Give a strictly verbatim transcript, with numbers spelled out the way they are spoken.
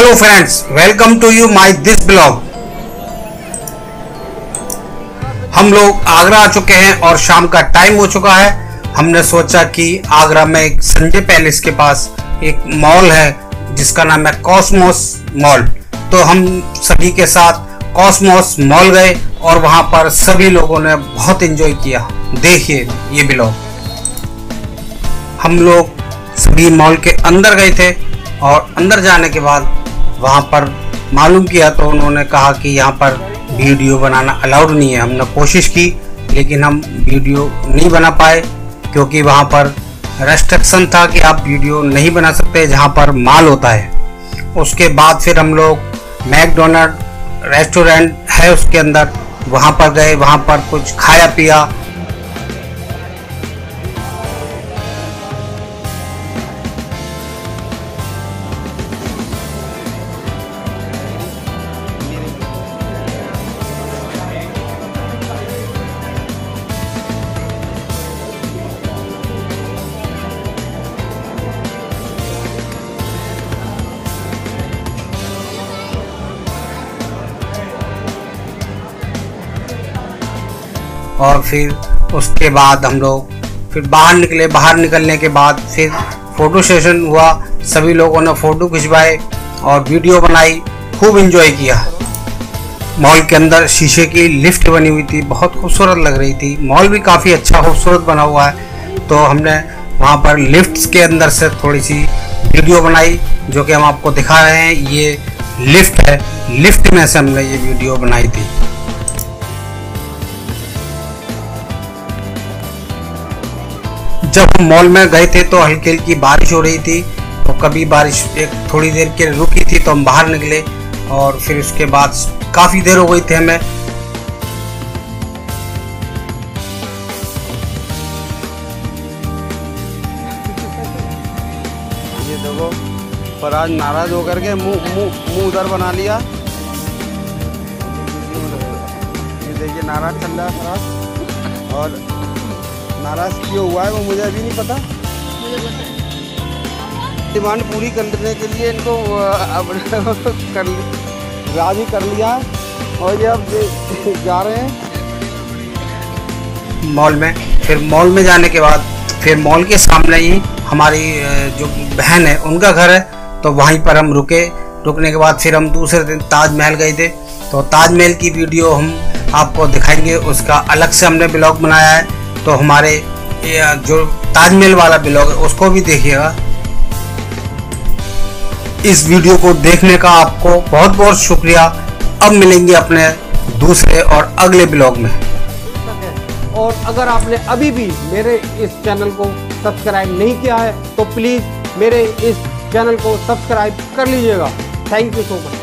Hello friends, welcome to you my this blog. हम लोग आगरा आ चुके हैं और शाम का टाइम हो चुका है। हमने सोचा कि आगरा में एक संजय पैलेस के पास एक मॉल है जिसका नाम है कॉस्मोस मॉल। तो हम सभी के साथ कॉस्मोस मॉल गए और वहां पर सभी लोगों ने बहुत एंजॉय किया। देखिए ये ब्लॉग। हम लोग सभी मॉल के अंदर गए थे और अंदर जाने के बाद वहाँ पर मालूम किया तो उन्होंने कहा कि यहाँ पर वीडियो बनाना अलाउड नहीं है। हमने कोशिश की लेकिन हम वीडियो नहीं बना पाए क्योंकि वहाँ पर रेस्ट्रिक्शन था कि आप वीडियो नहीं बना सकते जहाँ पर माल होता है। उसके बाद फिर हम लोग मैकडोनल्ड रेस्टोरेंट है उसके अंदर, वहाँ पर गए, वहाँ पर कुछ खाया पिया। और फिर उसके बाद हम लोग फिर बाहर निकले। बाहर निकलने के बाद फिर फ़ोटो सेशन हुआ। सभी लोगों ने फ़ोटो खिंचवाए और वीडियो बनाई, खूब एंजॉय किया। मॉल के अंदर शीशे की लिफ्ट बनी हुई थी, बहुत खूबसूरत लग रही थी। मॉल भी काफ़ी अच्छा खूबसूरत बना हुआ है। तो हमने वहाँ पर लिफ्ट्स के अंदर से थोड़ी सी वीडियो बनाई जो कि हम आपको दिखा रहे हैं। ये लिफ्ट है, लिफ्ट में से हमने ये वीडियो बनाई थी। जब हम मॉल में गए थे तो हल्की हल्की बारिश हो रही थी, तो कभी बारिश एक थोड़ी देर के रुकी थी तो हम बाहर निकले और फिर उसके बाद काफ़ी देर हो गई थी हमें। ये देखो फराज नाराज होकर के मुंह मुंह मुंह उधर बना लिया। ये देखिए नाराज चल रहा है फराज, और नाराज क्यों हुआ है वो मुझे अभी नहीं पता। डिमांड पूरी करने के लिए इनको अब कर राजी कर लिया और ये अब जा रहे हैं मॉल में। फिर मॉल में जाने के बाद फिर मॉल के सामने ही हमारी जो बहन है उनका घर है, तो वहीं पर हम रुके। रुकने के बाद फिर हम दूसरे दिन ताजमहल गए थे। तो ताजमहल की वीडियो हम आपको दिखाएंगे, उसका अलग से हमने ब्लॉग बनाया है। तो हमारे जो ताजमहल वाला ब्लॉग है उसको भी देखिएगा। इस वीडियो को देखने का आपको बहुत बहुत शुक्रिया। अब मिलेंगे अपने दूसरे और अगले ब्लॉग में। और अगर आपने अभी भी मेरे इस चैनल को सब्सक्राइब नहीं किया है तो प्लीज़ मेरे इस चैनल को सब्सक्राइब कर लीजिएगा। Thank you so much.